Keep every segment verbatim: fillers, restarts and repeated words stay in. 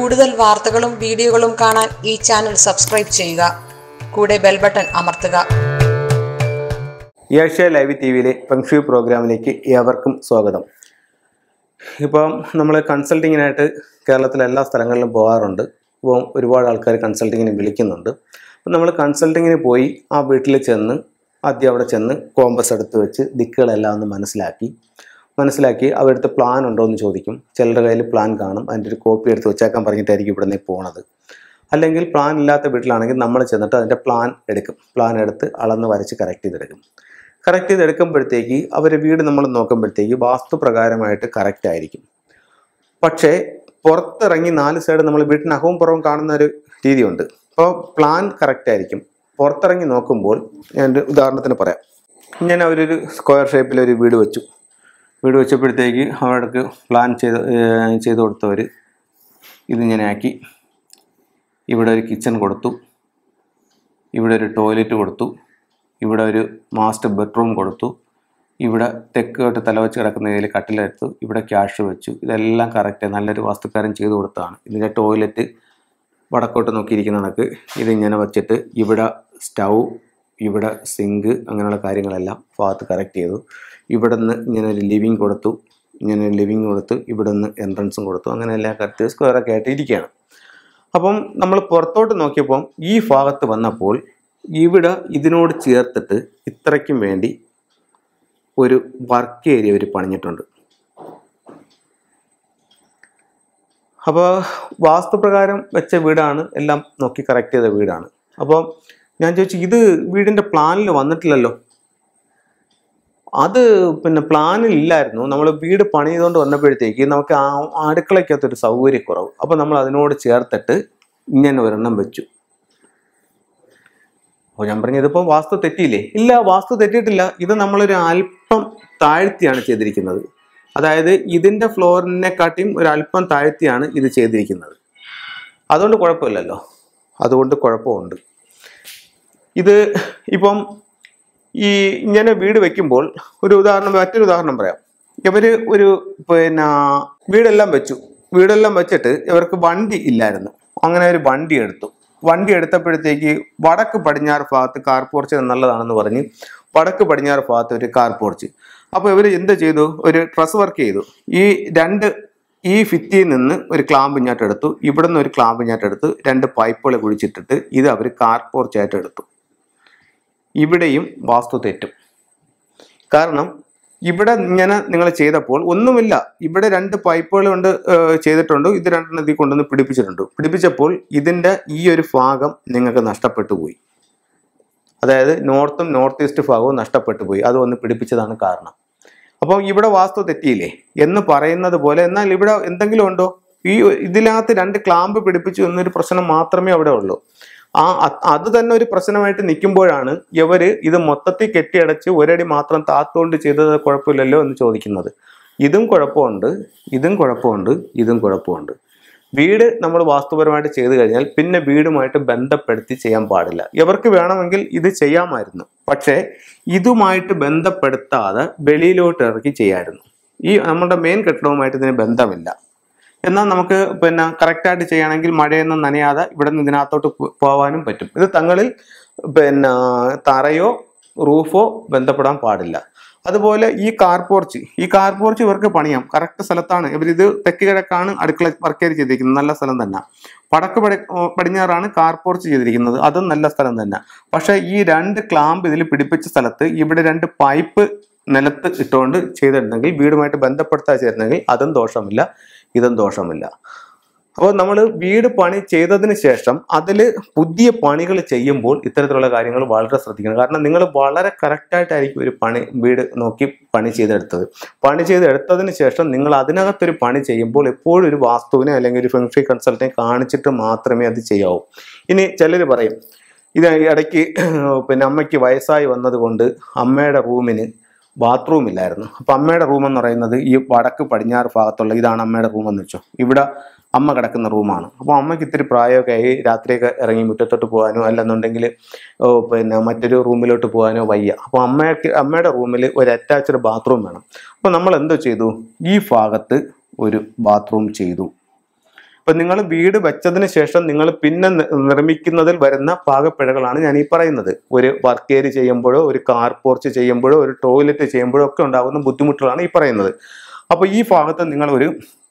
കൂടുതൽ വാർത്തകളും വീഡിയോകളും കാണാൻ ഈ ചാനൽ സബ്സ്ക്രൈബ് ചെയ്യുക. കൂടെ ബെൽ ബട്ടൺ അമർത്തുക. ഏഷ്യ ലൈവ് ടി വിയിലെ ഫെങ് ഷുയ് പ്രോഗ്രാമിലേക്ക് ഏവർക്കും സ്വാഗതം. ഇപ്പം നമ്മൾ കൺസൾട്ടിങ്ങിനായിട്ട് കേരളത്തിലെ എല്ലാ സ്ഥലങ്ങളിലും പോകാറുണ്ട്. ഇപ്പോൾ ഒരുപാട് ആൾക്കാർ കൺസൾട്ടിങ്ങിന് വിളിക്കുന്നുണ്ട്. അപ്പം നമ്മൾ കൺസൾട്ടിങ്ങിന് പോയി ആ വീട്ടിൽ ചെന്ന് ആദ്യം അവിടെ ചെന്ന് കോമ്പസ് എടുത്ത് വെച്ച് ദിക്കുകളെല്ലാം ഒന്ന് മനസ്സിലാക്കി മനസ്സിലാക്കി അവരുടെ പ്ലാൻ ഉണ്ടോ എന്ന് ചോദിക്കും. ചിലരുടെ കയ്യിൽ പ്ലാൻ കാണും, അതിൻ്റെ ഒരു കോപ്പി എടുത്ത് വെച്ചേക്കാൻ പറഞ്ഞിട്ടായിരിക്കും ഇവിടെ നിന്ന് പോണത്. അല്ലെങ്കിൽ പ്ലാൻ ഇല്ലാത്ത വീട്ടിലാണെങ്കിൽ നമ്മൾ ചെന്നിട്ട് അതിൻ്റെ പ്ലാൻ എടുക്കും. പ്ലാൻ എടുത്ത് അളന്ന് വരച്ച് കറക്റ്റ് ചെയ്തെടുക്കും. കറക്റ്റ് ചെയ്തെടുക്കുമ്പോഴത്തേക്ക് അവർ വീട് നമ്മൾ നോക്കുമ്പോഴത്തേക്ക് വാസ്തുപ്രകാരമായിട്ട് കറക്റ്റ് ആയിരിക്കും. പക്ഷേ പുറത്തിറങ്ങി നാല് സൈഡ് നമ്മൾ വീട്ടിനകവും പുറവും കാണുന്ന ഒരു രീതിയുണ്ട്. അപ്പോൾ പ്ലാൻ കറക്റ്റ് ആയിരിക്കും. പുറത്തിറങ്ങി നോക്കുമ്പോൾ ഞാൻ ഒരു ഉദാഹരണത്തിന് പറയാം. ഞാൻ അവരൊരു സ്ക്വയർ ഷേപ്പിലൊരു വീട് വെച്ചു. വീട് വെച്ചപ്പോഴത്തേക്ക് അവർക്ക് പ്ലാൻ ചെയ്ത് ചെയ്ത് കൊടുത്തവർ ഇതിങ്ങനെ ആക്കി. ഇവിടെ ഒരു കിച്ചൺ കൊടുത്തു, ഇവിടെ ഒരു ടോയ്ലറ്റ് കൊടുത്തു, ഇവിടെ ഒരു മാസ്റ്റർ ബെഡ്റൂം കൊടുത്തു, ഇവിടെ തെക്കോട്ട് തലവെച്ച് കിടക്കുന്ന ഇതിൽ കട്ടിലെടുത്തു, ഇവിടെ ക്യാഷ് വെച്ചു. ഇതെല്ലാം കറക്റ്റ് നല്ലൊരു വാസ്തുക്കാരൻ ചെയ്തു കൊടുത്തതാണ്. ഇതിൻ്റെ ടോയ്ലറ്റ് വടക്കോട്ട് നോക്കിയിരിക്കുന്ന കണക്ക് ഇതിങ്ങനെ വച്ചിട്ട് ഇവിടെ സ്റ്റൗ, ഇവിടെ സിങ്ക്, അങ്ങനെയുള്ള കാര്യങ്ങളെല്ലാം ഭാഗത്ത് കറക്റ്റ് ചെയ്തു. ഇവിടെ നിന്ന് ഇങ്ങനെ ഒരു ലിവിങ് കൊടുത്തു, ഇങ്ങനെ ഒരു ലിവിങ് കൊടുത്തു, ഇവിടെ നിന്ന് എൻട്രൻസും കൊടുത്തു. അങ്ങനെ എല്ലാം കറക്റ്റ് സ്ക്വയറൊക്കെ ആയിട്ട് ഇരിക്കുകയാണ്. അപ്പം നമ്മൾ പുറത്തോട്ട് നോക്കിയപ്പം ഈ ഭാഗത്ത് വന്നപ്പോൾ ഇവിടെ ഇതിനോട് ചേർത്തിട്ട് ഇത്രയ്ക്കും വേണ്ടി ഒരു വർക്ക് ഏരിയ അവർ പണിഞ്ഞിട്ടുണ്ട്. അപ്പോൾ വാസ്തുപ്രകാരം വെച്ച വീടാണ്, എല്ലാം നോക്കി കറക്റ്റ് ചെയ്ത വീടാണ്. അപ്പോൾ ഞാൻ ചോദിച്ചു, ഇത് വീടിൻ്റെ പ്ലാനിൽ വന്നിട്ടില്ലല്ലോ. അത് പിന്നെ പ്ലാനിൽ ഇല്ലായിരുന്നു. നമ്മൾ വീട് പണിതുകൊണ്ട് വന്നപ്പോഴത്തേക്ക് നമുക്ക് ആ അടുക്കളയ്ക്കകത്തൊരു സൗകര്യക്കുറവ്. അപ്പോൾ നമ്മൾ അതിനോട് ചേർത്തിട്ട് ഇങ്ങനെ ഒരെണ്ണം വെച്ചു. അപ്പോൾ ഞാൻ പറഞ്ഞു, ഇതിപ്പോൾ വാസ്തു തെറ്റിയില്ലേ? ഇല്ല, വാസ്തു തെറ്റിയിട്ടില്ല. ഇത് നമ്മളൊരു അല്പം താഴ്ത്തിയാണ് ചെയ്തിരിക്കുന്നത്. അതായത് ഇതിൻ്റെ ഫ്ലോറിനെക്കാട്ടിയും ഒരു അല്പം താഴ്ത്തിയാണ് ഇത് ചെയ്തിരിക്കുന്നത്. അതുകൊണ്ട് കുഴപ്പമില്ലല്ലോ. അതുകൊണ്ട് കുഴപ്പമുണ്ട്. ഇത് ഇപ്പം ഈ ഇങ്ങനെ വീട് വെക്കുമ്പോൾ ഒരു ഉദാഹരണം, മറ്റൊരു ഉദാഹരണം പറയാം. ഇവർ ഒരു പിന്നെ വീടെല്ലാം വെച്ചു. വീടെല്ലാം വെച്ചിട്ട് ഇവർക്ക് വണ്ടി ഇല്ലായിരുന്നു. അങ്ങനെ ഒരു വണ്ടി എടുത്തു. വണ്ടി എടുത്തപ്പോഴത്തേക്ക് വടക്ക് പടിഞ്ഞാറ് ഭാഗത്ത് കാർ പോർച്ച് നല്ലതാണെന്ന് പറഞ്ഞ് വടക്ക് പടിഞ്ഞാറ് ഭാഗത്ത് ഒരു കാർ പോർച്ച്. അപ്പോൾ ഇവർ എന്ത് ചെയ്തു? ഒരു ട്രസ് വർക്ക് ചെയ്തു. ഈ രണ്ട് ഈ ഭിത്തിയിൽ നിന്ന് ഒരു ക്ലാമ്പ് ഇങ്ങോട്ട് എടുത്തു, ഇവിടെ നിന്ന് ഒരു ക്ലാമ്പ് ഇങ്ങോട്ട് എടുത്ത് രണ്ട് പൈപ്പുകൾ കുഴിച്ചിട്ടിട്ട് ഇത് അവർ കാർ പോർച്ചായിട്ട് എടുത്തു. ഇവിടെയും വാസ്തു തെറ്റും. കാരണം ഇവിടെ ഇങ്ങനെ നിങ്ങൾ ചെയ്തപ്പോൾ ഒന്നുമില്ല. ഇവിടെ രണ്ട് പൈപ്പുകൾ കൊണ്ട് ചെയ്തിട്ടുണ്ട്. ഇത് രണ്ടെണ്ണം ഇതിൽ കൊണ്ടുവന്ന് പിടിപ്പിച്ചിട്ടുണ്ട്. പിടിപ്പിച്ചപ്പോൾ ഇതിൻ്റെ ഈ ഒരു ഭാഗം നിങ്ങൾക്ക് നഷ്ടപ്പെട്ടു പോയി. അതായത് നോർത്തും നോർത്ത് ഈസ്റ്റ് ഭാഗവും നഷ്ടപ്പെട്ടു പോയി. അത് ഒന്ന് പിടിപ്പിച്ചതാണ് കാരണം. അപ്പോൾ ഇവിടെ വാസ്തു തെറ്റിയില്ലേ എന്ന് പറയുന്നത് പോലെ, എന്നാൽ ഇവിടെ എന്തെങ്കിലും ഉണ്ടോ? ഈ ഇതിനകത്ത് രണ്ട് ക്ലാമ്പ് പിടിപ്പിച്ചു എന്നൊരു പ്രശ്നം മാത്രമേ അവിടെ ഉള്ളൂ. ആ അത് തന്നെ ഒരു പ്രശ്നമായിട്ട് നിൽക്കുമ്പോഴാണ് ഇവര് ഇത് മൊത്തത്തിൽ കെട്ടിയടച്ച് ഒരടി മാത്രം താത്തുകൊണ്ട് ചെയ്തത് കുഴപ്പമില്ലല്ലോ എന്ന് ചോദിക്കുന്നത്. ഇതും കുഴപ്പമുണ്ട്, ഇതും കുഴപ്പമുണ്ട്, ഇതും കുഴപ്പമുണ്ട്. വീട് നമ്മൾ വാസ്തുപരമായിട്ട് ചെയ്തു കഴിഞ്ഞാൽ പിന്നെ വീടുമായിട്ട് ബന്ധപ്പെടുത്തി ചെയ്യാൻ പാടില്ല. ഇവർക്ക് വേണമെങ്കിൽ ഇത് ചെയ്യാമായിരുന്നു, പക്ഷേ ഇതുമായിട്ട് ബന്ധപ്പെടുത്താതെ വെളിയിലോട്ട് ഇറക്കി ചെയ്യാമായിരുന്നു. ഈ നമ്മുടെ മെയിൻ കെട്ടിടവുമായിട്ട് ഇതിന് ബന്ധമില്ല. എന്നാൽ നമുക്ക് പിന്നെ കറക്റ്റായിട്ട് ചെയ്യുകയാണെങ്കിൽ മഴയൊന്നും നനയാതെ ഇവിടെ നിന്ന് ഇതിനകത്തോട്ട് പോകാനും പറ്റും. ഇത് തങ്ങളിൽ പിന്നെ തറയോ റൂഫോ ബന്ധപ്പെടാൻ പാടില്ല. അതുപോലെ ഈ കാർ പോർച്ച് ഈ കാർ പോർച്ച് ഇവർക്ക് പണിയാം. കറക്റ്റ് സ്ഥലത്താണ്. ഇവരിത് തെക്ക് കിഴക്കാണ് അടുക്കള വർക്കേരി ചെയ്തിരിക്കുന്നത്. നല്ല സ്ഥലം തന്നെ. വടക്ക് പടി പടിഞ്ഞാറാണ് കാർ പോർച്ച് ചെയ്തിരിക്കുന്നത്. അതും നല്ല സ്ഥലം തന്നെ. പക്ഷേ ഈ രണ്ട് ക്ലാമ്പ് ഇതിൽ പിടിപ്പിച്ച സ്ഥലത്ത് ഇവിടെ രണ്ട് പൈപ്പ് നിലത്ത് ഇട്ടുകൊണ്ട് ചെയ്തിരുന്നെങ്കിൽ, വീടുമായിട്ട് ബന്ധപ്പെടുത്താതെ ചെയ്തിരുന്നെങ്കിൽ അതും ദോഷമില്ല, ഇതും ദോഷമില്ല. അപ്പോൾ നമ്മൾ വീട് പണി ചെയ്തതിന് ശേഷം അതിൽ പുതിയ പണികൾ ചെയ്യുമ്പോൾ ഇത്തരത്തിലുള്ള കാര്യങ്ങൾ വളരെ ശ്രദ്ധിക്കണം. കാരണം നിങ്ങൾ വളരെ കറക്റ്റായിട്ടായിരിക്കും ഒരു പണി വീട് നോക്കി പണി ചെയ്തെടുത്തത്. പണി ചെയ്തെടുത്തതിന് ശേഷം നിങ്ങൾ അതിനകത്തൊരു പണി ചെയ്യുമ്പോൾ എപ്പോഴും ഒരു വാസ്തുവിനെ അല്ലെങ്കിൽ ഒരു ഫെങ് ഷുയ് കൺസൾട്ടിനെ കാണിച്ചിട്ട് മാത്രമേ അത് ചെയ്യാവൂ. ഇനി ചിലർ പറയും, ഇത് ഇടയ്ക്ക് പിന്നെ അമ്മയ്ക്ക് വയസ്സായി വന്നത് കൊണ്ട് അമ്മയുടെ റൂമിന് ബാത്റൂം ഇല്ലായിരുന്നു. അപ്പം അമ്മയുടെ റൂം എന്ന് പറയുന്നത് ഈ വടക്ക് പടിഞ്ഞാറ് ഭാഗത്തുള്ള ഇതാണ് അമ്മയുടെ റൂം എന്ന് വെച്ചോ. ഇവിടെ അമ്മ കിടക്കുന്ന റൂമാണ്. അപ്പോൾ അമ്മയ്ക്ക് ഇത്തിരി പ്രായമൊക്കെ ആയി രാത്രിയൊക്കെ ഇറങ്ങി മുറ്റത്തോട്ട് പോകാനോ അല്ലെന്നുണ്ടെങ്കിൽ പിന്നെ മറ്റൊരു റൂമിലോട്ട് പോകാനോ വയ്യ. അപ്പോൾ അമ്മയ്ക്ക് അമ്മയുടെ റൂമിൽ ഒരു അറ്റാച്ച്ഡ് ബാത്റൂം വേണം. അപ്പോൾ നമ്മൾ എന്തോ ചെയ്തു? ഈ ഭാഗത്ത് ഒരു ബാത്റൂം ചെയ്തു. അപ്പൊ നിങ്ങൾ വീട് വെച്ചതിന് ശേഷം നിങ്ങൾ പിന്നെ നിർമ്മിക്കുന്നതിൽ വരുന്ന പാകപ്പിഴകളാണ് ഞാൻ ഈ പറയുന്നത്. ഒരു വർക്ക് ഏരിയ ചെയ്യുമ്പോഴോ ഒരു കാർ പോർച്ച് ചെയ്യുമ്പോഴോ ഒരു ടോയ്ലറ്റ് ചെയ്യുമ്പോഴോ ഒക്കെ ഉണ്ടാകുന്ന ബുദ്ധിമുട്ടുകളാണ് ഈ പറയുന്നത്. അപ്പൊ ഈ ഭാഗത്ത് നിങ്ങൾ ഒരു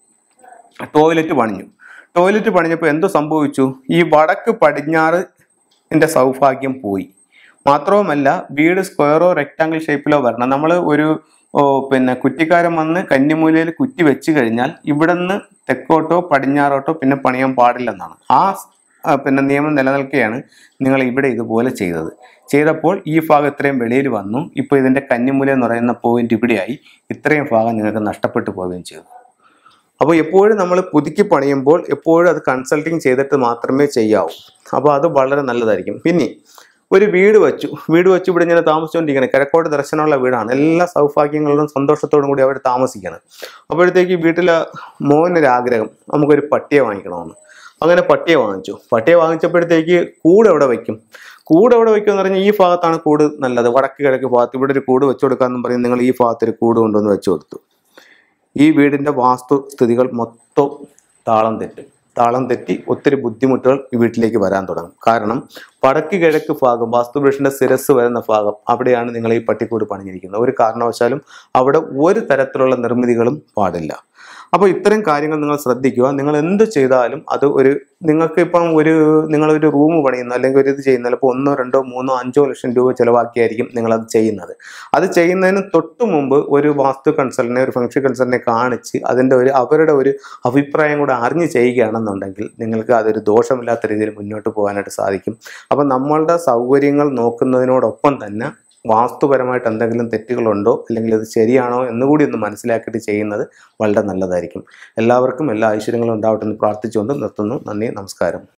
ടോയ്ലറ്റ് പണിഞ്ഞു. ടോയ്ലറ്റ് പണിഞ്ഞപ്പോൾ എന്തോ സംഭവിച്ചു? ഈ വടക്ക് പടിഞ്ഞാറ് ന്റെ സൗഭാഗ്യം പോയി. മാത്രവുമല്ല വീട് സ്ക്വയറോ റെക്ടാങ്കിൾ ഷേപ്പിലോ വരണം. നമ്മൾ ഒരു പിന്നെ കുറ്റിക്കാരൻ വന്ന് കന്നിമൂലയിൽ കുറ്റി വെച്ച് കഴിഞ്ഞാൽ ഇവിടെ നിന്ന് തെക്കോട്ടോ പടിഞ്ഞാറോട്ടോ പിന്നെ പണിയാൻ പാടില്ലെന്നാണ്. ആ പിന്നെ നിയമം നിലനിൽക്കുകയാണ് നിങ്ങൾ ഇവിടെ ഇതുപോലെ ചെയ്തത്. ചെയ്തപ്പോൾ ഈ ഭാഗം ഇത്രയും വെളിയിൽ വന്നു. ഇപ്പോൾ ഇതിൻ്റെ കന്നിമൂല എന്ന് പറയുന്ന പോയിന്റ് ഇവിടെയായി. ഇത്രയും ഭാഗം നിങ്ങൾക്ക് നഷ്ടപ്പെട്ടു പോവുകയും ചെയ്തു. അപ്പോൾ എപ്പോഴും നമ്മൾ പുതുക്കി പണിയുമ്പോൾ എപ്പോഴും അത് കൺസൾട്ടിങ് ചെയ്തിട്ട് മാത്രമേ ചെയ്യാവൂ. അപ്പോൾ അത് വളരെ നല്ലതായിരിക്കും. പിന്നെ ഒരു വീട് വെച്ചു വീട് വെച്ച് ഇവിടെ ഇങ്ങനെ താമസിച്ചുകൊണ്ടിരിക്കണം. കിഴക്കോട്ട് ദർശനമുള്ള വീടാണ്. എല്ലാ സൗഭാഗ്യങ്ങളും സന്തോഷത്തോടും കൂടി അവർ താമസിക്കണം. അപ്പോഴത്തേക്ക് വീട്ടിലെ മോനൊരാഗ്രഹം, നമുക്കൊരു പട്ടിയെ വാങ്ങിക്കണമെന്ന്. അങ്ങനെ പട്ടിയെ വാങ്ങിച്ചു. പട്ടിയെ വാങ്ങിച്ചപ്പോഴത്തേക്ക് കൂട് എവിടെ വയ്ക്കും? കൂട് എവിടെ വയ്ക്കും എന്ന് പറഞ്ഞാൽ ഈ ഭാഗത്താണ് കൂട് നല്ലത്. വടക്ക് കിഴക്ക് ഭാഗത്ത് ഇവിടെ ഒരു കൂട് വെച്ചു കൊടുക്കാമെന്ന് പറയും. നിങ്ങൾ ഈ ഭാഗത്തൊരു കൂട് കൊണ്ടുവന്ന് വെച്ചു കൊടുത്തു. ഈ വീടിൻ്റെ വാസ്തു സ്ഥിതികൾ മൊത്തം താളം തെറ്റും. താളം തെറ്റി ഒത്തിരി ബുദ്ധിമുട്ടുകൾ ഈ വീട്ടിലേക്ക് വരാൻ തുടങ്ങും. കാരണം വടക്ക് കിഴക്ക് ഭാഗം വാസ്തുപുരുഷന്റെ ശിരസ് വരുന്ന ഭാഗം അവിടെയാണ് നിങ്ങൾ ഈ പട്ടിക്കൂട് പണിഞ്ഞിരിക്കുന്നത്. ഒരു കാരണവശാലും അവിടെ ഒരു തരത്തിലുള്ള നിർമ്മിതികളും പാടില്ല. അപ്പോൾ ഇത്തരം കാര്യങ്ങൾ നിങ്ങൾ ശ്രദ്ധിക്കുക. നിങ്ങൾ എന്ത് ചെയ്താലും അത് ഒരു നിങ്ങൾക്ക് ഇപ്പം ഒരു നിങ്ങളൊരു റൂം പണിയുന്ന അല്ലെങ്കിൽ ഒരു ഇത് ചെയ്യുന്ന ചിലപ്പോൾ ഒന്നോ രണ്ടോ മൂന്നോ അഞ്ചോ ലക്ഷം രൂപ ചിലവാക്കിയായിരിക്കും നിങ്ങളത് ചെയ്യുന്നത്. അത് ചെയ്യുന്നതിന് തൊട്ട് മുമ്പ് ഒരു വാസ്തു കൺസൾട്ടിനെ ഒരു ഫംഗ്ഷൻ കൺസൾട്ടിനെ കാണിച്ച് അതിൻ്റെ ഒരു അവരുടെ ഒരു അഭിപ്രായം കൂടെ അറിഞ്ഞ് ചെയ്യുകയാണെന്നുണ്ടെങ്കിൽ നിങ്ങൾക്ക് അതൊരു ദോഷമില്ലാത്ത രീതിയിൽ മുന്നോട്ട് പോകാനായിട്ട് സാധിക്കും. അപ്പം നമ്മളുടെ സൗകര്യങ്ങൾ നോക്കുന്നതിനോടൊപ്പം തന്നെ വാസ്തുപരമായിട്ട് എന്തെങ്കിലും തെറ്റുകളുണ്ടോ അല്ലെങ്കിൽ അത് ശരിയാണോ എന്നുകൂടി ഒന്ന് മനസ്സിലാക്കിയിട്ട് ചെയ്യുന്നത് വളരെ നല്ലതായിരിക്കും. എല്ലാവർക്കും എല്ലാ ഐശ്വര്യങ്ങളും ഉണ്ടാവട്ടെ എന്ന് പ്രാർത്ഥിച്ചുകൊണ്ട് നിർത്തുന്നു. നന്ദി, നമസ്കാരം.